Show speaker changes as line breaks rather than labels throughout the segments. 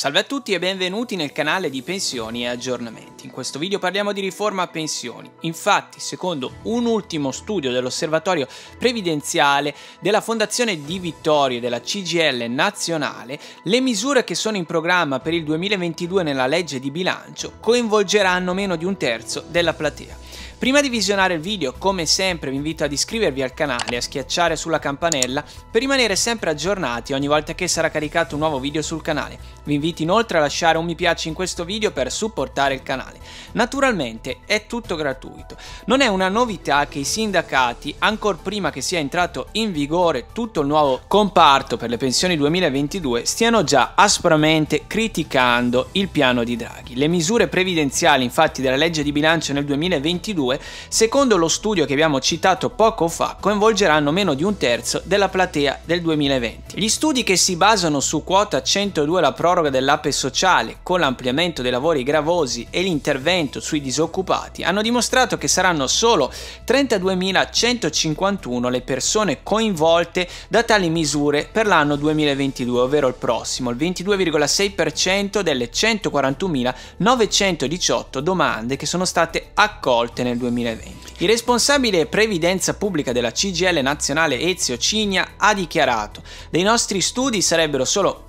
Salve a tutti e benvenuti nel canale di Pensioni e Aggiornamenti. In questo video parliamo di riforma pensioni. Infatti, secondo un ultimo studio dell'Osservatorio Previdenziale della Fondazione Di Vittorio e della CGIL nazionale, le misure che sono in programma per il 2022 nella legge di bilancio coinvolgeranno meno di un terzo della platea. Prima di visionare il video, come sempre vi invito ad iscrivervi al canale e a schiacciare sulla campanella per rimanere sempre aggiornati ogni volta che sarà caricato un nuovo video sul canale. Vi invito inoltre a lasciare un mi piace in questo video per supportare il canale. Naturalmente è tutto gratuito. Non è una novità che i sindacati, ancor prima che sia entrato in vigore tutto il nuovo comparto per le pensioni 2022, stiano già aspramente criticando il piano di Draghi. Le misure previdenziali infatti della legge di bilancio nel 2022, secondo lo studio che abbiamo citato poco fa, coinvolgeranno meno di un terzo della platea del 2020. Gli studi che si basano su quota 102, la proroga dell'APE sociale con l'ampliamento dei lavori gravosi e l'intervento sui disoccupati, hanno dimostrato che saranno solo 32.151 le persone coinvolte da tali misure per l'anno 2022, ovvero il prossimo, il 22,6% delle 141.918 domande che sono state accolte nel 2020. Il responsabile previdenza pubblica della CGIL nazionale Ezio Cigna ha dichiarato: dei nostri studi sarebbero solo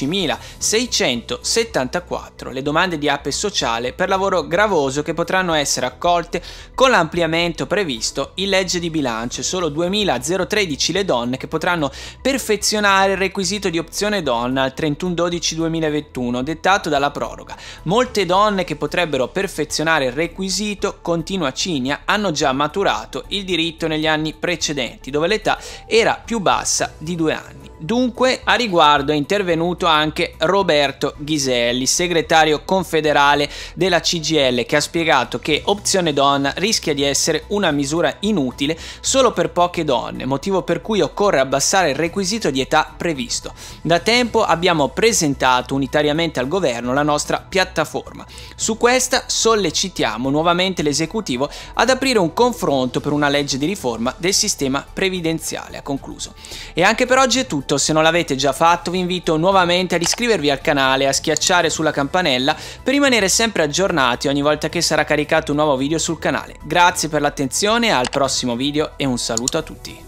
11.674 le domande di APE sociale per lavoro gravoso che potranno essere accolte con l'ampliamento previsto in legge di bilancio, solo 2.013 le donne che potranno perfezionare il requisito di opzione donna al 31/12/2021 dettato dalla proroga. Molte donne che potrebbero perfezionare il requisito, continua Cigna, hanno già maturato il diritto negli anni precedenti, dove l'età era più bassa di 2 anni. Dunque, a riguardo è intervenuto anche Roberto Ghiselli, segretario confederale della CGIL, che ha spiegato che opzione donna rischia di essere una misura inutile solo per poche donne, motivo per cui occorre abbassare il requisito di età previsto. Da tempo abbiamo presentato unitariamente al governo la nostra piattaforma. Su questa sollecitiamo nuovamente l'esecutivo ad aprire un confronto per una legge di riforma del sistema previdenziale, ha concluso. E anche per oggi è tutto. Se non l'avete già fatto, vi invito nuovamente ad iscrivervi al canale e a schiacciare sulla campanella per rimanere sempre aggiornati ogni volta che sarà caricato un nuovo video sul canale. Grazie per l'attenzione, al prossimo video e un saluto a tutti.